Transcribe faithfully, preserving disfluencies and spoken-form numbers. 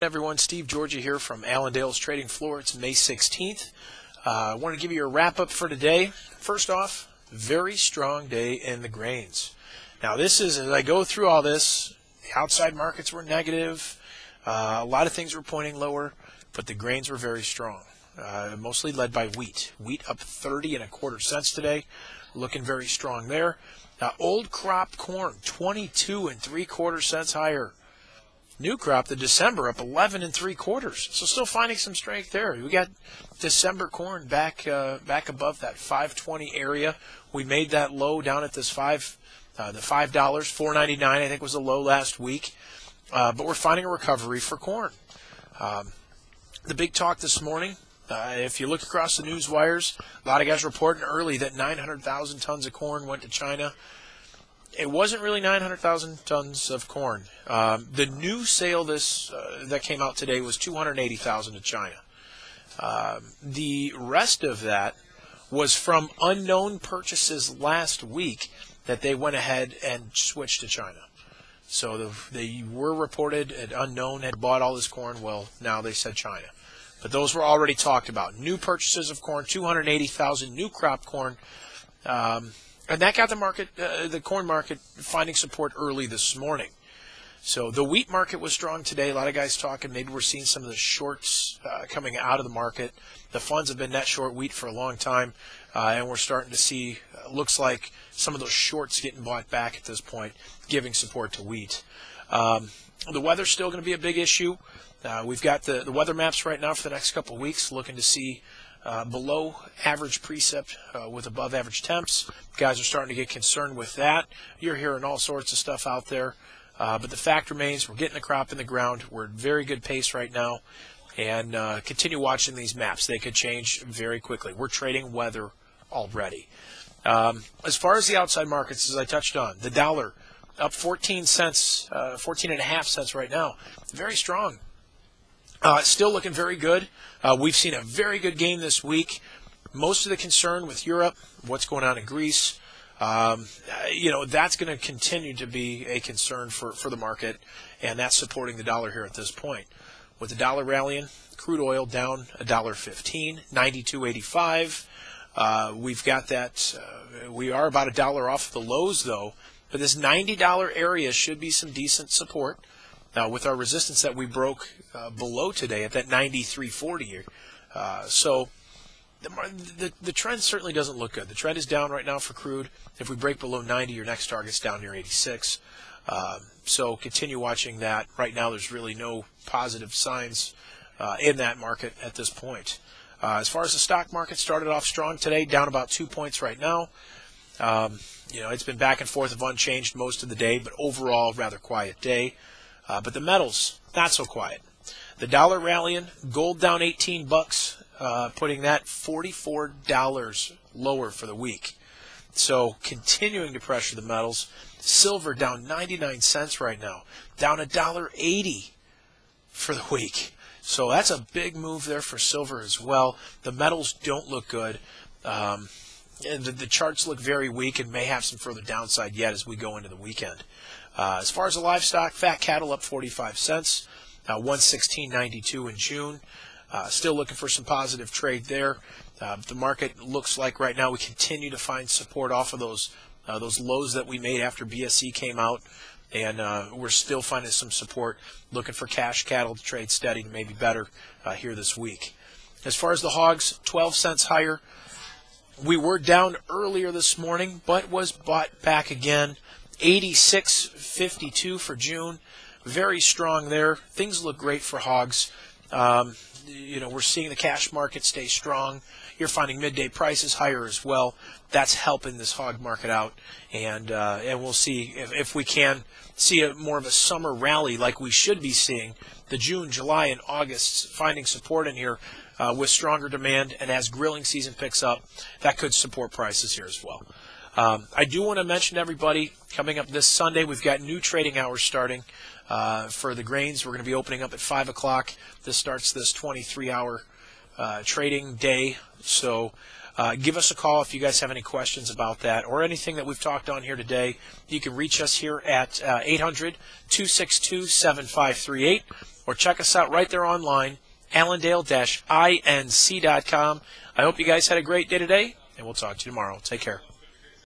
Everyone, Steve Georgia here from Allendale's Trading Floor. It's May sixteenth. Uh, I want to give you a wrap-up for today. First off, very strong day in the grains. Now, this is, as I go through all this, the outside markets were negative. Uh, a lot of things were pointing lower, but the grains were very strong, uh, mostly led by wheat. Wheat up thirty and a quarter cents today, looking very strong there. Now, old crop corn, twenty-two and three quarter cents higher. New crop, the December, up eleven and three quarters. So still finding some strength there. We got December corn back uh, back above that five twenty area. We made that low down at this five, uh, the five dollars, four ninety-nine. I think was the low last week. Uh, but we're finding a recovery for corn. Um, the big talk this morning. Uh, if you look across the news wires, a lot of guys reporting early that nine hundred thousand tons of corn went to China. It wasn't really nine hundred thousand tons of corn. Um, the new sale this uh, that came out today was two hundred eighty thousand to China. Um, the rest of that was from unknown purchases last week that they went ahead and switched to China. So the, they were reported at unknown had bought all this corn. Well, now they said China. But those were already talked about. New purchases of corn, two hundred eighty thousand new crop corn. Um, And that got the market, uh, the corn market, finding support early this morning. So the wheat market was strong today. A lot of guys talking. Maybe we're seeing some of the shorts uh, coming out of the market. The funds have been net short wheat for a long time, uh, and we're starting to see, uh, looks like some of those shorts getting bought back at this point, giving support to wheat. Um, the weather's still going to be a big issue. Uh, we've got the, the weather maps right now for the next couple of weeks, looking to see Uh, below average precip uh, with above average temps. Guys are starting to get concerned with that. You're hearing all sorts of stuff out there. Uh, but the fact remains, we're getting the crop in the ground. We're at very good pace right now. And uh, continue watching these maps. They could change very quickly. We're trading weather already. Um, as far as the outside markets, as I touched on, the dollar up fourteen cents, uh, fourteen and a half cents right now. Very strong. Uh, still looking very good. Uh, we've seen a very good game this week. Most of the concern with Europe, what's going on in Greece, um, you know, that's going to continue to be a concern for, for the market, and that's supporting the dollar here at this point. With the dollar rallying, crude oil down one dollar fifteen, ninety-two eighty-five. Uh, we've got that. Uh, we are about a dollar off the lows, though, but this ninety dollar area should be some decent support. Now, with our resistance that we broke uh, below today at that ninety-three forty, uh, so the, the the trend certainly doesn't look good. The trend is down right now for crude. If we break below ninety, your next target's down near eighty-six. Uh, so continue watching that. Right now, there's really no positive signs uh, in that market at this point. Uh, as far as the stock market, started off strong today, down about two points right now. Um, you know, it's been back and forth of unchanged most of the day, but overall, rather quiet day. Uh, but the metals, not so quiet. The dollar rallying, gold down eighteen bucks, uh, putting that forty-four dollars lower for the week. So continuing to pressure the metals. Silver down ninety-nine cents right now, down one dollar eighty for the week. So that's a big move there for silver as well. The metals don't look good. Um, and the, the charts look very weak and may have some further downside yet as we go into the weekend. Uh, as far as the livestock, fat cattle up forty-five cents, uh, one sixteen ninety-two in June. Uh, still looking for some positive trade there. Uh, the market looks like right now we continue to find support off of those uh, those lows that we made after B S E came out, and uh, we're still finding some support. Looking for cash cattle to trade steady to maybe better uh, here this week. As far as the hogs, twelve cents higher. We were down earlier this morning, but was bought back again. eighty-six fifty-two for June, very strong there. Things look great for hogs. Um, you know, we're seeing the cash market stay strong. You're finding midday prices higher as well. That's helping this hog market out, and uh, and we'll see if, if we can see a more of a summer rally like we should be seeing. The June, July, and August finding support in here uh, with stronger demand, and as grilling season picks up, that could support prices here as well. Um, I do want to mention to everybody, coming up this Sunday, we've got new trading hours starting uh, for the grains. We're going to be opening up at five o'clock. This starts this twenty-three hour uh, trading day. So uh, give us a call if you guys have any questions about that or anything that we've talked on here today. You can reach us here at uh, eight hundred, two six two, seven five three eight or check us out right there online, allendale dash inc dot com. I hope you guys had a great day today, and we'll talk to you tomorrow. Take care.